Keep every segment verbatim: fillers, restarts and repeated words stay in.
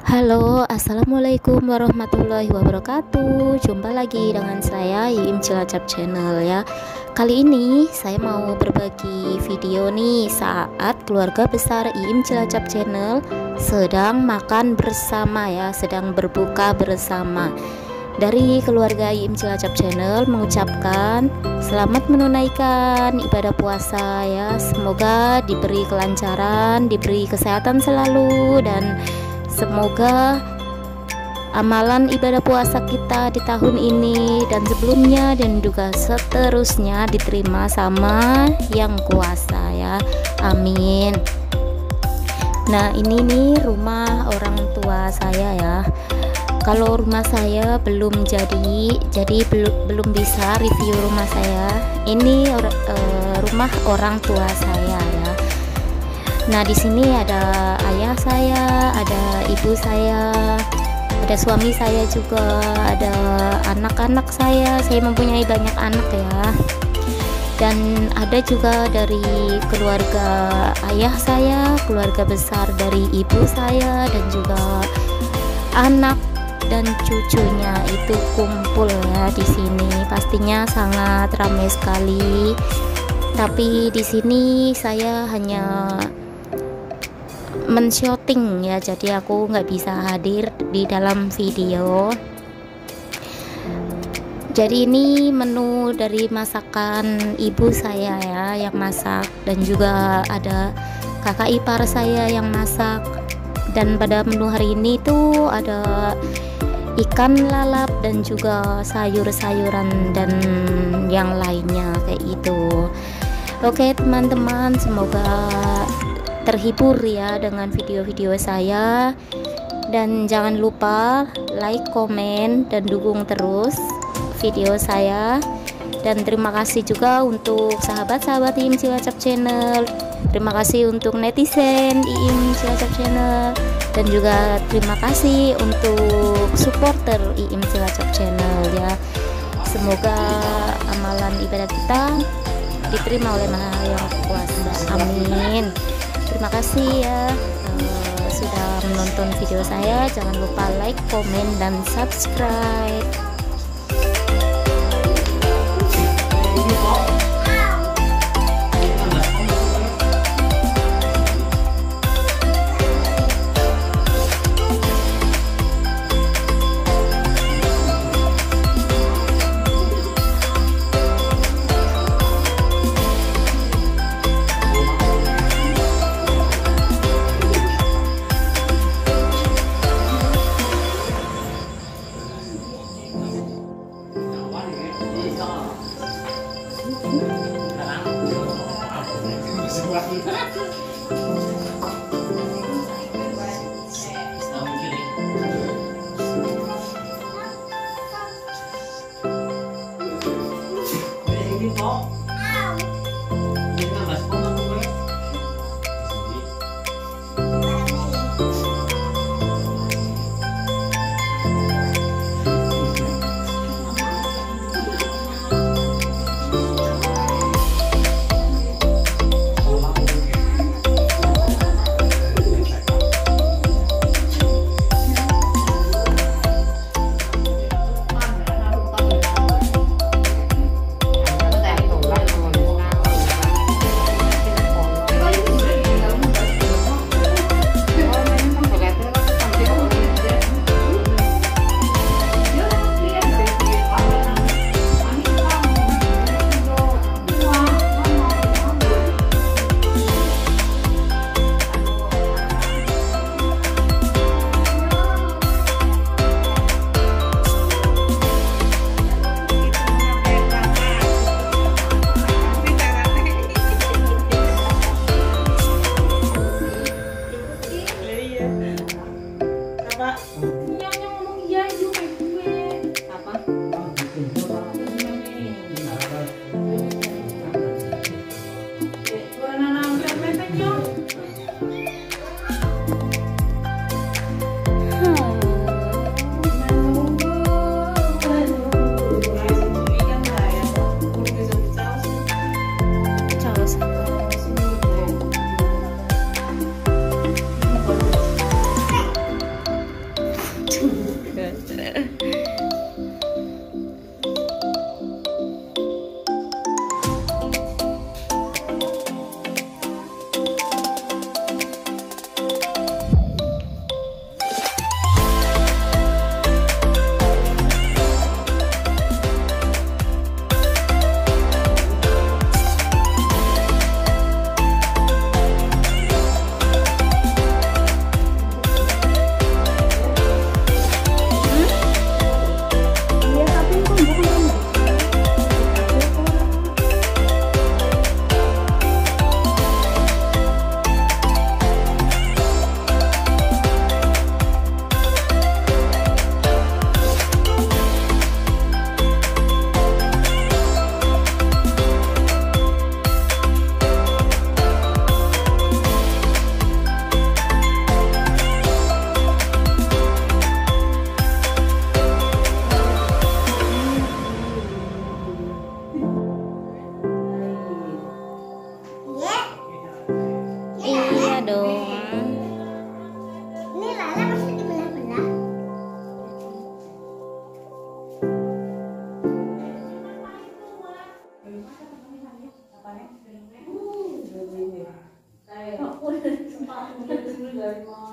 Halo, assalamualaikum warahmatullahi wabarakatuh. Jumpa lagi dengan saya Iim Cilacap Channel ya. Kali ini saya mau berbagi video nih saat keluarga besar Iim Cilacap Channel sedang makan bersama ya, sedang berbuka bersama. Dari keluarga Iim Cilacap Channel mengucapkan selamat menunaikan ibadah puasa ya. Semoga diberi kelancaran, diberi kesehatan selalu, dan semoga amalan ibadah puasa kita di tahun ini dan sebelumnya dan juga seterusnya diterima sama yang kuasa ya. Amin. Nah, ini nih rumah orang tua saya ya. Kalau rumah saya belum jadi, jadi belum belum bisa review rumah saya. Ini or, uh, rumah orang tua saya ya. Nah, di sini ada ayah saya, ada ibu saya, ada suami saya juga, ada anak-anak saya. Saya mempunyai banyak anak ya. Dan ada juga dari keluarga ayah saya, keluarga besar dari ibu saya, dan juga anak dan cucunya itu kumpul ya di sini. Pastinya sangat ramai sekali. Tapi di sini saya hanya men-shooting ya, jadi aku nggak bisa hadir di dalam video. Jadi ini menu dari masakan ibu saya ya yang masak, dan juga ada kakak ipar saya yang masak. Dan pada menu hari ini tuh ada ikan lalap dan juga sayur-sayuran dan yang lainnya kayak gitu. Oke teman-teman, semoga terhibur ya dengan video-video saya, dan jangan lupa like, komen, dan dukung terus video saya. Dan terima kasih juga untuk sahabat-sahabat Iim Cilacap Channel, terima kasih untuk netizen Iim Cilacap Channel, dan juga terima kasih untuk supporter Iim Cilacap Channel ya. Semoga amalan ibadah kita diterima oleh Maha Yang Kuasa. Amin. Terima kasih ya uh, sudah menonton video saya. Jangan lupa like, komen, dan subscribe.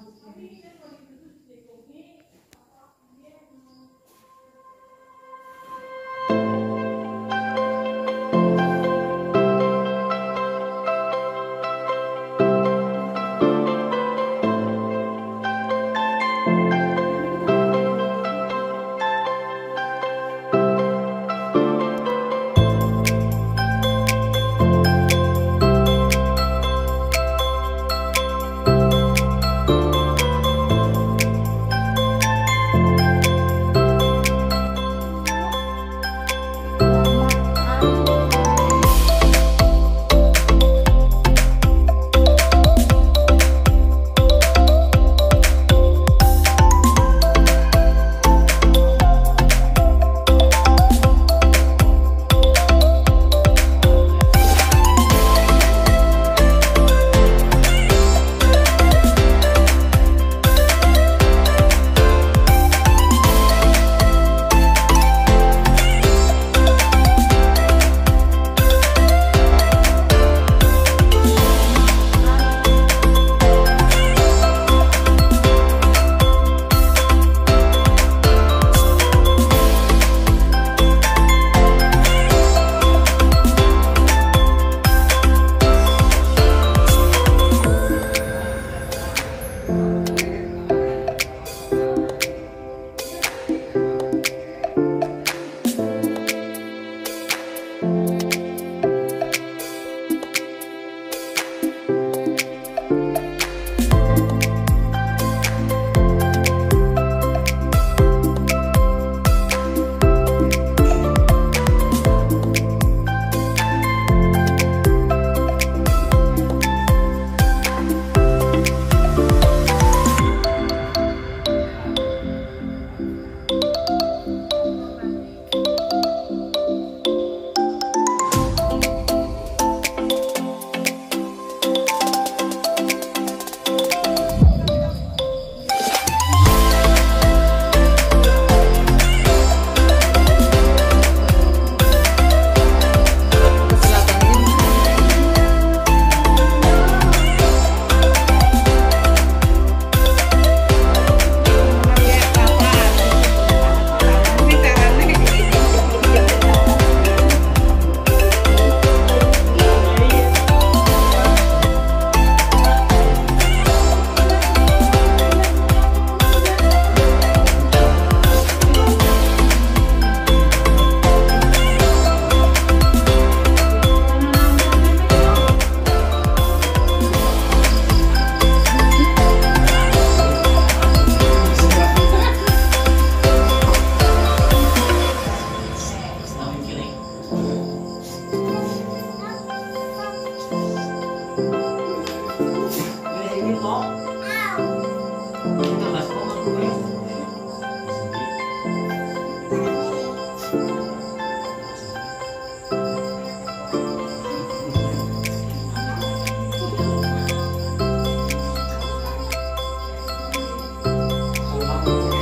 Thank you.